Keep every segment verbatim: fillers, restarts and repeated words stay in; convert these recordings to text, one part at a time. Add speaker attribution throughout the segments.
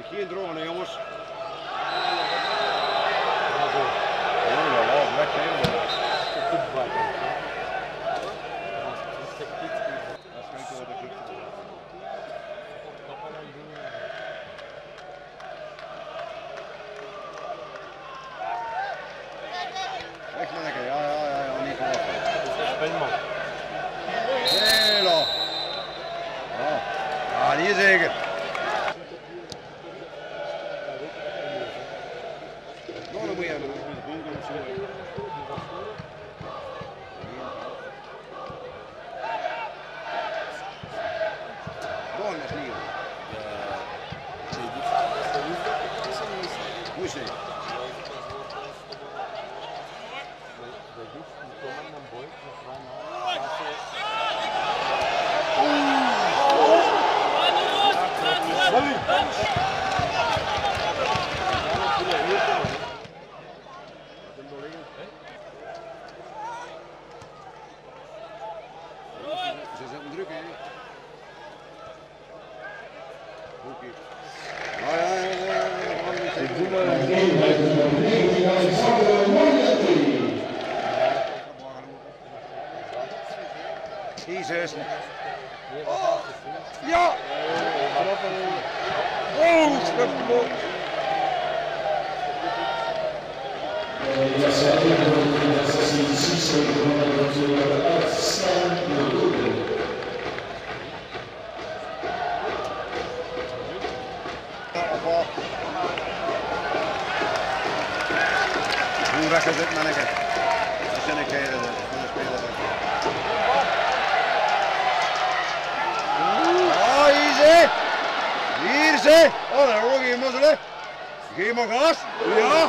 Speaker 1: Geen drogen, jongens. Echt maar lekker, ja, ja, ja, ja, niet verwachten. Hela. Ja, ja, niet zeker. Nou, dan moet je hebben, dan moet je de bonken of zo. Gewoon is niet. Hoe is het? Ze zetten druk, hè? Oké. Ja, ja, ja, ja. Ik doe maar een Jezus. Oh, ja! Oh, schriftelijk. Hoe weg is dit, manneke? Dat zijn ik van de speler. Oh, hier ze! Hier ze! Oh, daar hoor je mozzelen. Geef maar gas. Ja!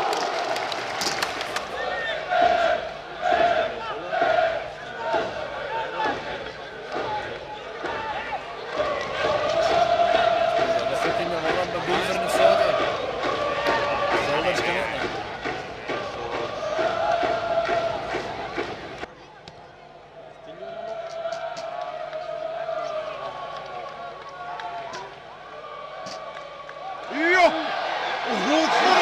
Speaker 1: Ja! Goed voor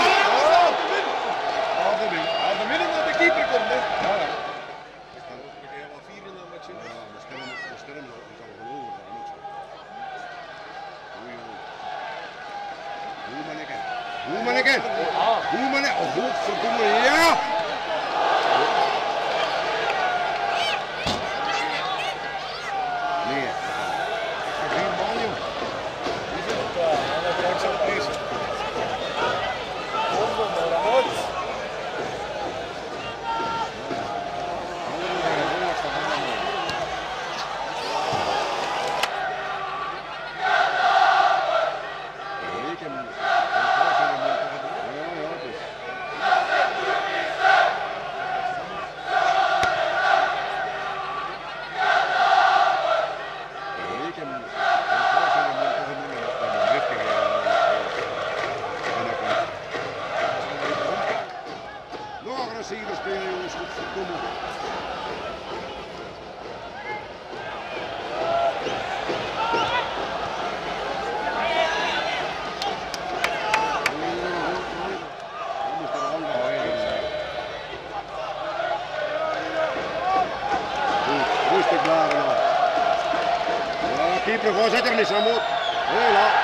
Speaker 1: de win. Als de winning naar de keeper komt, hè? Ja, ja. Ik kan ook een keer wat vier in dat matje. Ja, we stellen we stellen nog niet al geloven van niet zo. Oei, oei. Hoe ben ik het? Hoe ben ik het? Hoe ben ik? Oh, goed, verdomme, ja! Nee. Geen bal, joh. Die zit op daar. En dan krijg ik zo deze. Agressieve spelen, jongens, kom op. Rustig blijven. Ja, keeper, gewoon zet er niet aan moet. Heel laat.